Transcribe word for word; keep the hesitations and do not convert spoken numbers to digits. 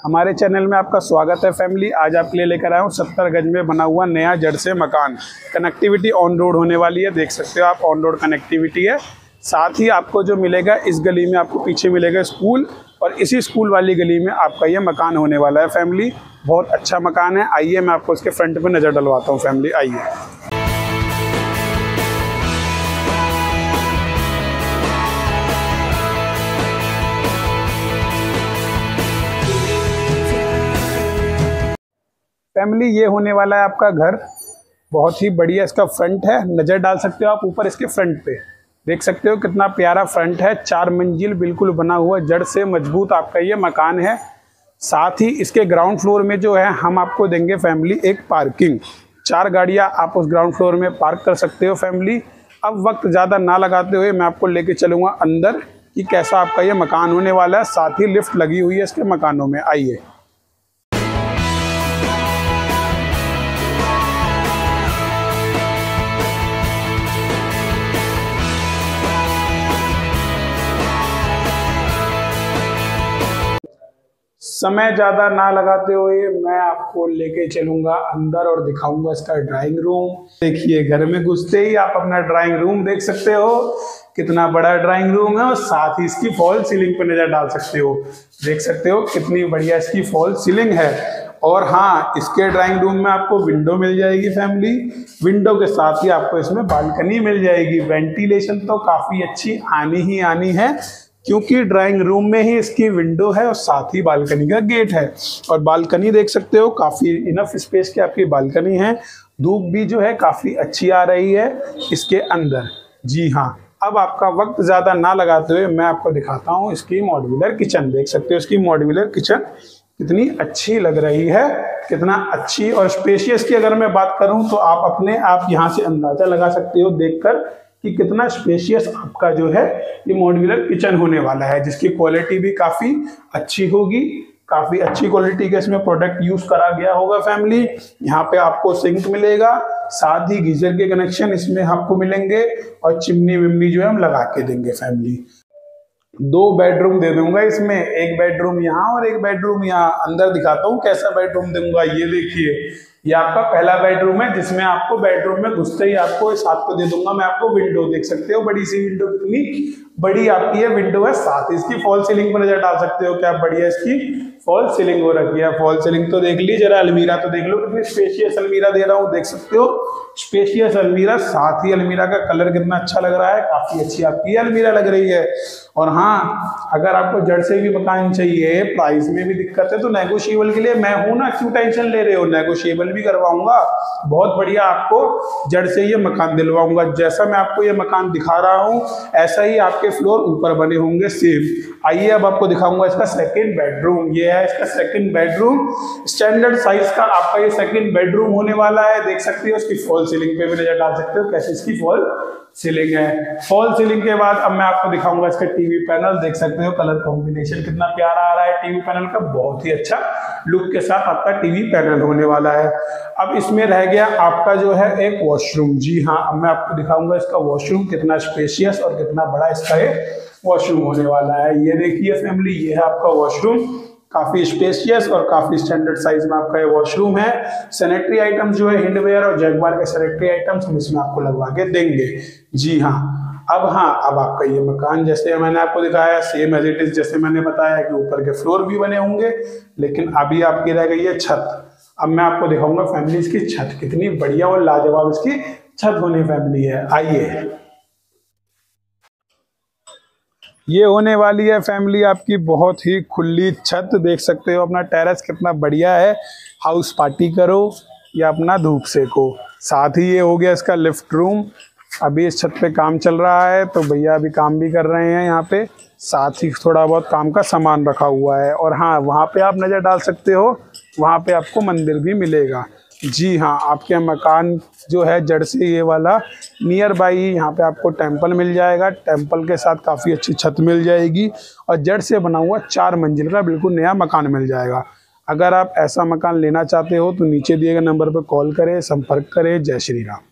हमारे चैनल में आपका स्वागत है फैमिली। आज आपके लिए लेकर आया हूँ सत्तर गज में बना हुआ नया जड़ से मकान। कनेक्टिविटी ऑन रोड होने वाली है, देख सकते हो आप, ऑन रोड कनेक्टिविटी है। साथ ही आपको जो मिलेगा इस गली में, आपको पीछे मिलेगा स्कूल, और इसी स्कूल वाली गली में आपका ये मकान होने वाला है फैमिली। बहुत अच्छा मकान है। आइए मैं आपको इसके फ्रंट पे नज़र डलवाता हूँ फैमिली, आइए। फैमिली ये होने वाला है आपका घर, बहुत ही बढ़िया इसका फ्रंट है। नज़र डाल सकते हो आप ऊपर इसके फ्रंट पे, देख सकते हो कितना प्यारा फ्रंट है। चार मंजिल बिल्कुल बना हुआ जड़ से मजबूत आपका ये मकान है। साथ ही इसके ग्राउंड फ्लोर में जो है हम आपको देंगे फैमिली एक पार्किंग। चार गाड़ियां आप उस ग्राउंड फ्लोर में पार्क कर सकते हो फैमिली। अब वक्त ज़्यादा ना लगाते हुए मैं आपको लेके चलूँगा अंदर कि कैसा आपका ये मकान होने वाला है। साथ ही लिफ्ट लगी हुई है इसके मकानों में, आइए। समय ज़्यादा ना लगाते हुए मैं आपको लेके चलूँगा अंदर और दिखाऊंगा इसका ड्राइंग रूम। देखिए घर में घुसते ही आप अपना ड्राइंग रूम देख सकते हो, कितना बड़ा ड्राइंग रूम है। और साथ ही इसकी फॉल सीलिंग पर नज़र डाल सकते हो, देख सकते हो कितनी बढ़िया इसकी फॉल सीलिंग है। और हाँ, इसके ड्राइंग रूम में आपको विंडो मिल जाएगी फैमिली। विंडो के साथ ही आपको इसमें बालकनी मिल जाएगी। वेंटिलेशन तो काफ़ी अच्छी आनी ही आनी है, क्योंकि ड्राइंग रूम में ही इसकी विंडो है और साथ ही बालकनी का गेट है। और बालकनी देख सकते हो, काफ़ी इनफ स्पेस की आपकी बालकनी है। धूप भी जो है काफ़ी अच्छी आ रही है इसके अंदर। जी हाँ, अब आपका वक्त ज़्यादा ना लगाते हुए मैं आपको दिखाता हूँ इसकी मॉड्यूलर किचन। देख सकते हो इसकी मॉड्यूलर किचन कितनी अच्छी लग रही है, कितना अच्छी और स्पेशियस की अगर मैं बात करूँ तो आप अपने आप यहाँ से अंदाज़ा लगा सकते हो देखकर कि कितना स्पेशियस आपका जो है ये मॉड्यूलर किचन होने वाला है, जिसकी क्वालिटी भी काफ़ी अच्छी होगी। काफ़ी अच्छी क्वालिटी का इसमें प्रोडक्ट यूज़ करा गया होगा फैमिली। यहाँ पे आपको सिंक मिलेगा, साथ ही गीजर के कनेक्शन इसमें आपको मिलेंगे और चिमनी विमनी जो है हम लगा के देंगे फैमिली। दो बेडरूम दे दूंगा इसमें, एक बेडरूम यहाँ और एक बेडरूम यहाँ। अंदर दिखाता हूँ कैसा बेडरूम दूंगा। ये देखिए, ये आपका पहला बेडरूम है, जिसमें आपको बेडरूम में घुसते ही आपको इस हाथ को दे दूंगा मैं आपको विंडो। देख सकते हो बड़ी सी विंडो, कितनी बड़ी आपकी है विंडो है। साथ ही इसकी फॉल सीलिंग पर नजर डाल सकते हो, क्या बढ़िया इसकी फॉल सीलिंग हो रखी है। फॉल सीलिंग तो देख ली, जरा अलमीरा तो देख लो, कितनी स्पेशियस अलमीरा दे रहा हूँ, देख सकते हो स्पेशियस अलमीरा। साथ ही अलमीरा का कलर कितना अच्छा लग रहा है, काफी अच्छी आपकी अलमीरा लग रही है। और हाँ, अगर आपको जड़ से भी मकान चाहिए, प्राइस में भी दिक्कत है, तो नेगोशिएबल के लिए मैं हूं ना, क्यों टेंशन ले रहे हो, नेगोशिएबल भी करवाऊंगा। बहुत बढ़िया आपको जड़ से ये मकान दिलवाऊंगा। जैसा मैं आपको ये मकान दिखा रहा हूँ ऐसा ही आपके फ्लोर ऊपर बने होंगे सेम। आइए अब आपको दिखाऊंगा इसका सेकंड बेडरूम। ये है इसका सेकंड बेडरूम, स्टैंडर्ड साइज का आपका ये सेकंड बेडरूम होने वाला है। देख सकते हो इसकी फॉल सीलिंग पे भी नजर डाल सकते हो कैसे इसकी फॉल सीलिंग है। फॉल सीलिंग के बाद अब मैं आपको दिखाऊंगा इसका टीवी पैनल। देख सकते हो कलर कॉम्बिनेशन कितना प्यारा आ रहा है टीवी पैनल का, बहुत ही अच्छा लुक के साथ आपका टीवी पैनल होने वाला है। अब इसमें रह गया आपका जो है एक वॉशरूम। जी हाँ, अब मैं आपको दिखाऊंगा इसका वॉशरूम, कितना स्पेशियस और कितना बड़ा इसका एक वॉशरूम होने वाला है। ये देखिए फैमिली, ये है आपका वॉशरूम, काफी स्पेशियस और काफी स्टैंडर्ड साइज में आपका ये वॉशरूम है। सैनिटरी आइटम जो है हिंडवेयर और जैगवार के सैनिटरी आइटम्स हम इसमें आपको लगवा के देंगे। जी हाँ, अब हाँ, अब आपका ये मकान जैसे मैंने आपको दिखाया सेम एज इट इज, जैसे मैंने बताया कि ऊपर के फ्लोर भी बने होंगे, लेकिन अभी आपकी रह गई है छत। अब मैं आपको दिखाऊंगा फैमिली इसकी छत, कितनी बढ़िया और लाजवाब इसकी छत होने फैमिली है। आइए, ये होने वाली है फैमिली आपकी बहुत ही खुली छत। देख सकते हो अपना टेरेस कितना बढ़िया है, हाउस पार्टी करो या अपना धूप सेको। साथ ही ये हो गया इसका लिफ्ट रूम। अभी इस छत पे काम चल रहा है तो भैया अभी काम भी कर रहे हैं यहाँ पे, साथ ही थोड़ा बहुत काम का सामान रखा हुआ है। और हाँ, वहाँ पे आप नज़र डाल सकते हो, वहाँ पे आपको मंदिर भी मिलेगा। जी हाँ, आपके मकान जो है जड़ से ये वाला नियर बाई यहाँ पे आपको टेंपल मिल जाएगा। टेंपल के साथ काफ़ी अच्छी छत मिल जाएगी और जड़ से बना हुआ चार मंजिल का बिल्कुल नया मकान मिल जाएगा। अगर आप ऐसा मकान लेना चाहते हो तो नीचे दिए गए नंबर पर कॉल करें, संपर्क करें। जय श्री राम।